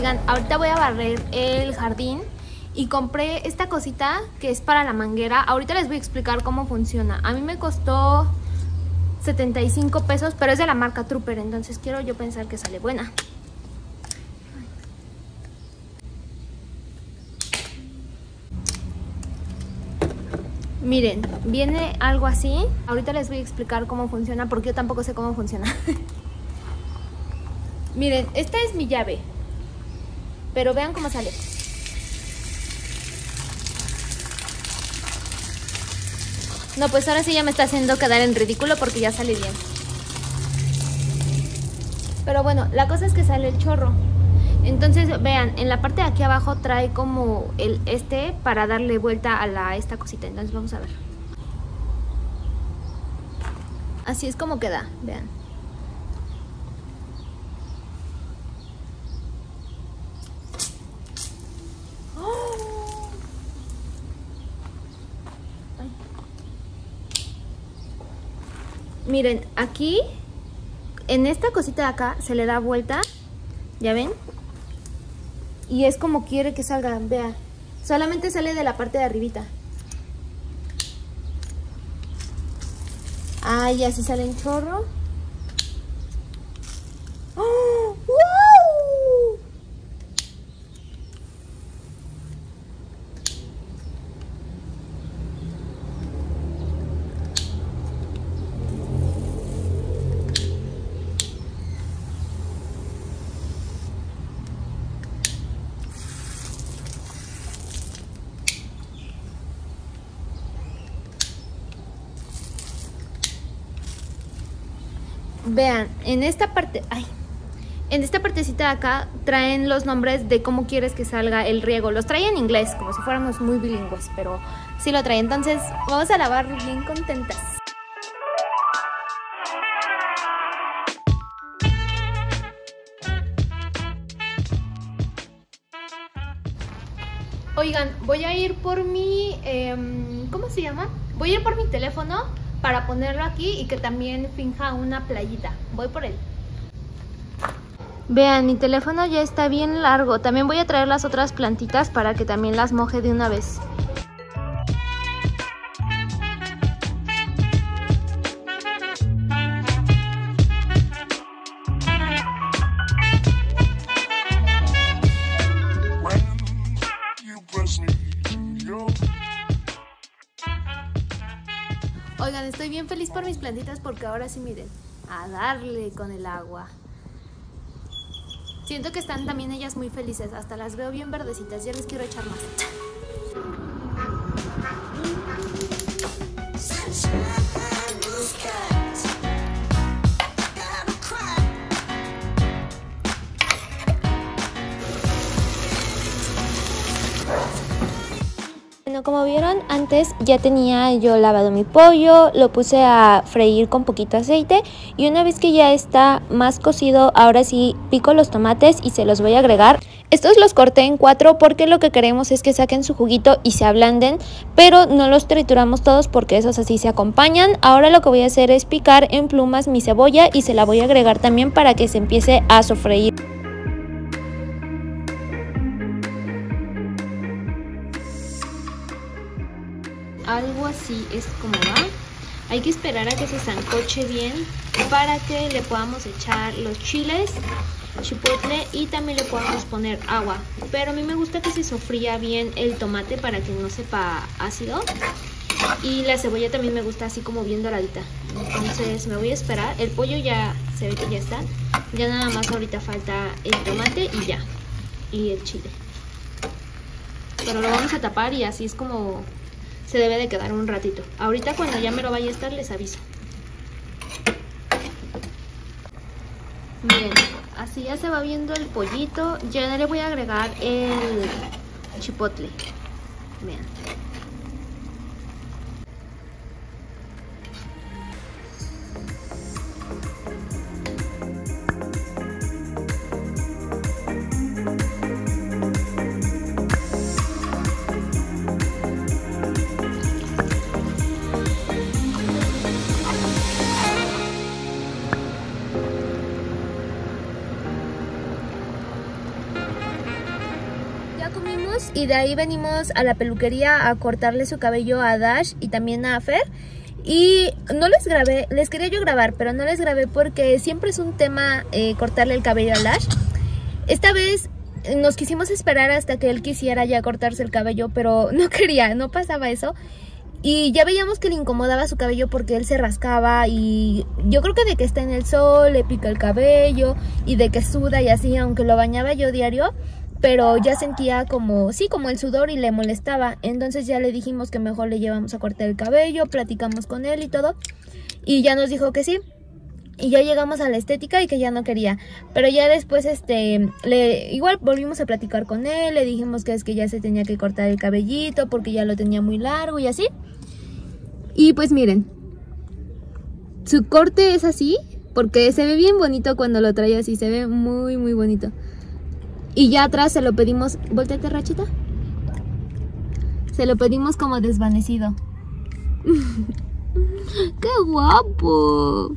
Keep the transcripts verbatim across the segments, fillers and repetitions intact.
Oigan, ahorita voy a barrer el jardín y compré esta cosita que es para la manguera. Ahorita les voy a explicar cómo funciona. A mí me costó setenta y cinco pesos, pero es de la marca Trooper, entonces quiero yo pensar que sale buena. Miren, viene algo así. Ahorita les voy a explicar cómo funciona porque yo tampoco sé cómo funciona. Miren, esta es mi llave, pero vean cómo sale. No, pues ahora sí ya me está haciendo quedar en ridículo porque ya sale bien. Pero bueno, la cosa es que sale el chorro. Entonces, vean, en la parte de aquí abajo trae como el este para darle vuelta a la esta cosita. Entonces vamos a ver. Así es como queda, vean. ¡Oh! Miren, aquí, en esta cosita de acá, se le da vuelta, ¿ya ven? Y es como quiere que salga, vean. Solamente sale de la parte de arribita. Ah, y así sale un chorro. ¡Oh! ¡Wow! Vean, en esta parte, ay, en esta partecita de acá traen los nombres de cómo quieres que salga el riego. Los trae en inglés, como si fuéramos muy bilingües, pero sí lo trae. Entonces vamos a lavar bien contentas. Oigan, voy a ir por mi, eh, ¿cómo se llama? Voy a ir por mi teléfono para ponerlo aquí y que también finja una playita. Voy por él. Vean, mi teléfono ya está bien largo. También voy a traer las otras plantitas para que también las moje de una vez. Oigan, estoy bien feliz por mis plantitas porque ahora sí, miren, a darle con el agua. Siento que están también ellas muy felices, hasta las veo bien verdecitas, ya les quiero echar más. Bueno, como vieron antes ya tenía yo lavado mi pollo, lo puse a freír con poquito aceite y una vez que ya está más cocido, ahora sí pico los tomates y se los voy a agregar. Estos los corté en cuatro porque lo que queremos es que saquen su juguito y se ablanden, pero no los trituramos todos porque esos así se acompañan. Ahora lo que voy a hacer es picar en plumas mi cebolla y se la voy a agregar también para que se empiece a sofreír. Algo así es como va. Hay que esperar a que se sancoche bien para que le podamos echar los chiles, chipotle y también le podamos poner agua. Pero a mí me gusta que se sofría bien el tomate para que no sepa ácido. Y la cebolla también me gusta así como bien doradita. Entonces me voy a esperar. El pollo ya se ve que ya está. Ya nada más ahorita falta el tomate y ya. Y el chile. Pero lo vamos a tapar y así es como se debe de quedar un ratito. Ahorita cuando ya me lo vaya a estar les aviso. Bien, así ya se va viendo el pollito. Ya le voy a agregar el chipotle. Vean. Ya comimos y de ahí venimos a la peluquería a cortarle su cabello a Dash y también a Fer. Y no les grabé, les quería yo grabar, pero no les grabé porque siempre es un tema eh, cortarle el cabello a Dash. Esta vez nos quisimos esperar hasta que él quisiera ya cortarse el cabello, pero no quería, no pasaba eso. Y ya veíamos que le incomodaba su cabello porque él se rascaba y yo creo que de que está en el sol, le pica el cabello y de que suda y así, aunque lo bañaba yo diario, pero ya sentía como, sí, como el sudor y le molestaba. Entonces ya le dijimos que mejor le llevamos a cortar el cabello, platicamos con él y todo. Y ya nos dijo que sí. Y ya llegamos a la estética y que ya no quería. Pero ya después, este, le igual volvimos a platicar con él. Le dijimos que es que ya se tenía que cortar el cabellito porque ya lo tenía muy largo y así. Y pues miren, su corte es así porque se ve bien bonito cuando lo trae así. Se ve muy, muy bonito. Y ya atrás se lo pedimos... Volteate, Rachita. Se lo pedimos como desvanecido. ¡Qué guapo!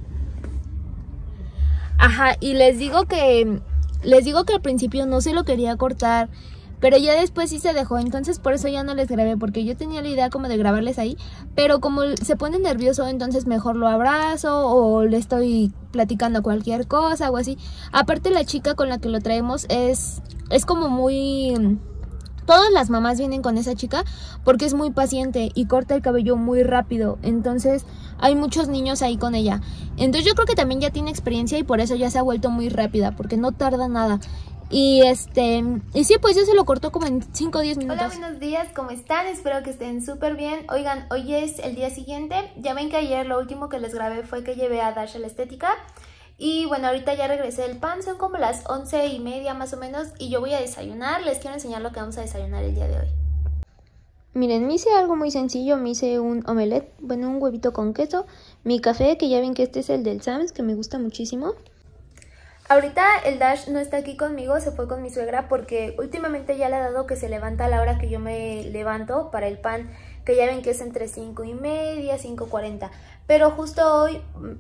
Ajá, y les digo que... Les digo que al principio no se lo quería cortar, pero ya después sí se dejó. Entonces por eso ya no les grabé, porque yo tenía la idea como de grabarles ahí. Pero como se pone nervioso, entonces mejor lo abrazo o le estoy platicando cualquier cosa o así. Aparte la chica con la que lo traemos es, es como muy... Todas las mamás vienen con esa chica porque es muy paciente y corta el cabello muy rápido. Entonces hay muchos niños ahí con ella. Entonces yo creo que también ya tiene experiencia y por eso ya se ha vuelto muy rápida, porque no tarda nada. Y este, y sí, pues ya se lo cortó como en cinco o diez minutos. Hola, buenos días, ¿cómo están? Espero que estén súper bien. Oigan, hoy es el día siguiente. Ya ven que ayer lo último que les grabé fue que llevé a Dash a la estética. Y bueno, ahorita ya regresé del pan, son como las once y media más o menos. Y yo voy a desayunar, les quiero enseñar lo que vamos a desayunar el día de hoy. Miren, me hice algo muy sencillo, me hice un omelette, bueno, un huevito con queso. Mi café, que ya ven que este es el del Sam's, que me gusta muchísimo. Ahorita el Dash no está aquí conmigo, se fue con mi suegra porque últimamente ya le ha dado que se levanta a la hora que yo me levanto para el pan, que ya ven que es entre cinco y media, cinco cuarenta. Pero justo hoy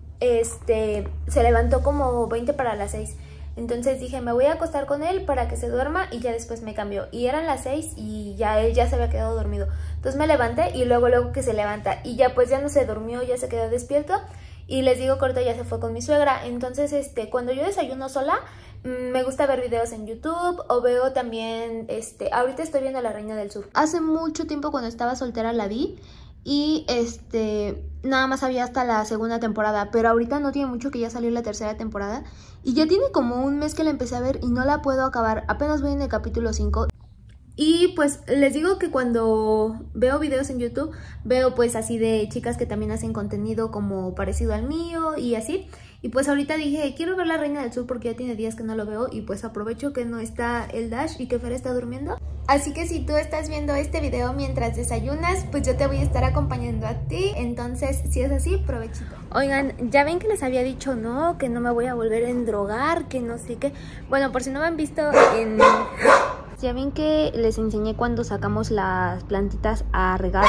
este, se levantó como veinte para las seis. Entonces dije, me voy a acostar con él para que se duerma y ya después me cambió. Y eran las seis y ya él ya se había quedado dormido. Entonces me levanté y luego luego que se levanta. Y ya pues ya no se durmió, ya se quedó despierto. Y les digo, corto, ya se fue con mi suegra. Entonces este, cuando yo desayuno sola, me gusta ver videos en YouTube o veo también, este, ahorita estoy viendo La Reina del Sur. Hace mucho tiempo cuando estaba soltera la vi. Y este, nada más había hasta la segunda temporada, pero ahorita no tiene mucho que ya salió la tercera temporada. Y ya tiene como un mes que la empecé a ver y no la puedo acabar, apenas voy en el capítulo cinco. Y pues les digo que cuando veo videos en YouTube, veo pues así de chicas que también hacen contenido como parecido al mío y así. Y pues ahorita dije, quiero ver La Reina del Sur porque ya tiene días que no lo veo y pues aprovecho que no está el Dash y que Fer está durmiendo. Así que si tú estás viendo este video mientras desayunas, pues yo te voy a estar acompañando a ti. Entonces, si es así, provechito. Oigan, ya ven que les había dicho, no, que no me voy a volver a endrogar, que no sé qué. Bueno, por si no me han visto en... Ya ven que les enseñé cuando sacamos las plantitas a regarlas.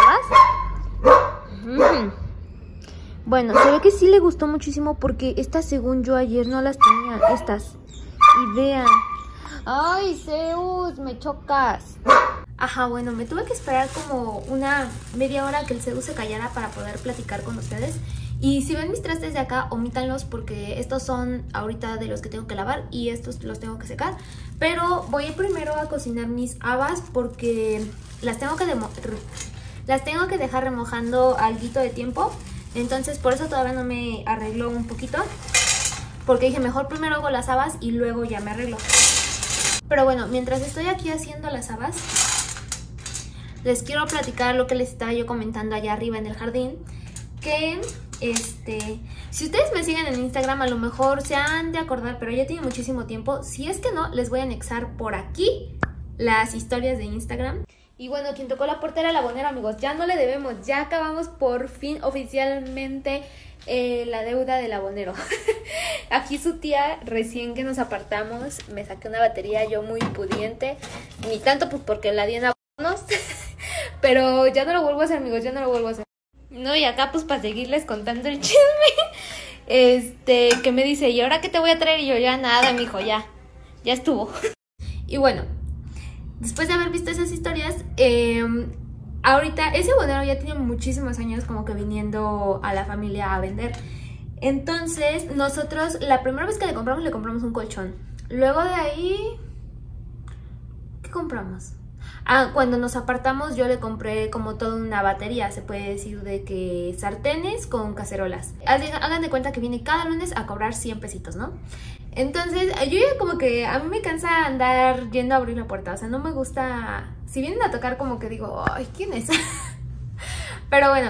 Mm. Bueno, se ve que sí le gustó muchísimo porque estas, según yo, ayer no las tenía, estas. Y vean. ¡Ay, Zeus! ¡Me chocas! Ajá, bueno, me tuve que esperar como una media hora que el Zeus se callara para poder platicar con ustedes. Y si ven mis trastes de acá, omítanlos porque estos son ahorita de los que tengo que lavar y estos los tengo que secar. Pero voy primero a cocinar mis habas porque las tengo que, las tengo que dejar remojando alguito de tiempo. Entonces por eso todavía no me arreglo un poquito, porque dije mejor primero hago las habas y luego ya me arreglo. Pero bueno, mientras estoy aquí haciendo las habas, les quiero platicar lo que les estaba yo comentando allá arriba en el jardín. Que este, si ustedes me siguen en Instagram a lo mejor se han de acordar, pero ya tiene muchísimo tiempo. Si es que no, les voy a anexar por aquí las historias de Instagram. Y bueno, quien tocó la puerta era el abonero, amigos. Ya no le debemos, ya acabamos por fin oficialmente eh, la deuda del abonero. Aquí su tía, recién que nos apartamos, me saqué una batería yo muy pudiente. Ni tanto pues porque la di en abonos. Pero ya no lo vuelvo a hacer, amigos, ya no lo vuelvo a hacer. No, y acá pues para seguirles contando el chisme. Este, que me dice, ¿y ahora qué te voy a traer? Y yo, ya nada, mijo, ya, ya estuvo. Y bueno, después de haber visto esas historias, eh, ahorita ese abonero ya tiene muchísimos años como que viniendo a la familia a vender. Entonces nosotros la primera vez que le compramos, le compramos un colchón. Luego de ahí, ¿qué compramos? Ah, cuando nos apartamos yo le compré como toda una batería, se puede decir, de que sartenes con cacerolas. Hagan de cuenta que viene cada lunes a cobrar cien pesitos, ¿no? Entonces yo ya como que a mí me cansa andar yendo a abrir la puerta, o sea, no me gusta, si vienen a tocar como que digo, ay, ¿quién es? Pero bueno,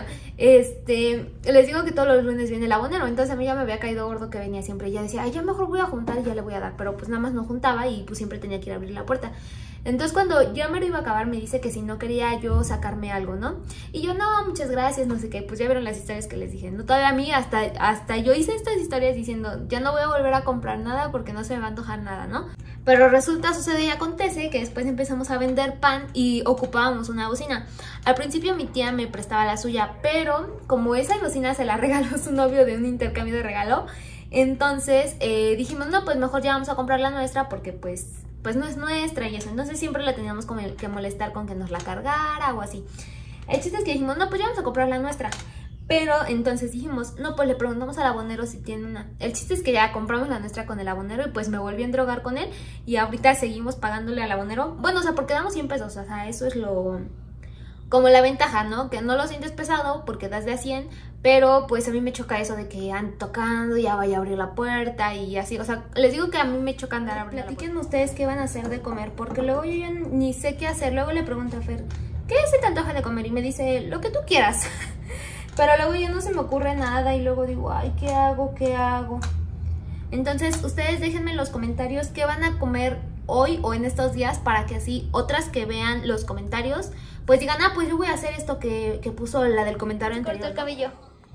este, les digo que todos los lunes viene el abonero, entonces a mí ya me había caído gordo que venía siempre. Y ya decía, ay, ya mejor voy a juntar y ya le voy a dar, pero pues nada más no juntaba y pues siempre tenía que ir a abrir la puerta. Entonces cuando ya me lo iba a acabar me dice que si no quería yo sacarme algo, ¿no? Y yo, no, muchas gracias, no sé qué, pues ya vieron las historias que les dije, ¿no? Todavía a mí hasta, hasta yo hice estas historias diciendo, ya no voy a volver a comprar nada porque no se me va a antojar nada, ¿no? Pero resulta, sucede y acontece que después empezamos a vender pan y ocupábamos una bocina. Al principio mi tía me prestaba la suya, pero como esa bocina se la regaló su novio de un intercambio de regalo, entonces eh, dijimos, no, pues mejor ya vamos a comprar la nuestra porque pues, pues no es nuestra y eso. Entonces siempre la teníamos como que molestar con que nos la cargara o así. El chiste es que dijimos, no, pues ya vamos a comprar la nuestra. Pero entonces dijimos, no, pues le preguntamos al abonero si tiene una. El chiste es que ya compramos la nuestra con el abonero y pues me volví a endrogar con él. Y ahorita seguimos pagándole al abonero. Bueno, o sea, porque damos cien pesos, o sea, eso es lo... como la ventaja, ¿no? Que no lo sientes pesado porque das de a cien, pero pues a mí me choca eso de que andan tocando, ya vaya a abrir la puerta y así. O sea, les digo que a mí me choca andar a abrir la puerta. Platiquen ustedes qué van a hacer de comer, porque luego yo ya ni sé qué hacer. Luego le pregunto a Fer, ¿qué se te antoja de comer? Y me dice, lo que tú quieras. Pero luego ya no se me ocurre nada y luego digo, ay, ¿qué hago? ¿Qué hago? Entonces, ustedes déjenme en los comentarios qué van a comer hoy o en estos días para que así otras que vean los comentarios, pues digan, ah, pues yo voy a hacer esto que, que puso la del comentario anterior. Cortó el cabello.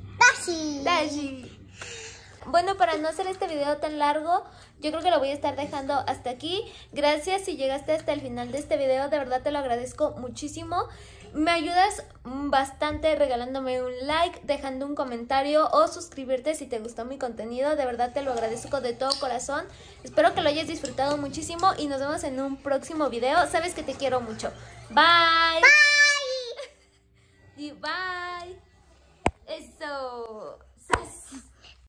Dashi. Dashi. Bueno, para no hacer este video tan largo, yo creo que lo voy a estar dejando hasta aquí. Gracias si llegaste hasta el final de este video, de verdad te lo agradezco muchísimo. Me ayudas bastante regalándome un like, dejando un comentario o suscribirte si te gustó mi contenido. De verdad te lo agradezco de todo corazón. Espero que lo hayas disfrutado muchísimo y nos vemos en un próximo video. Sabes que te quiero mucho. Bye. Bye. Y bye. Eso.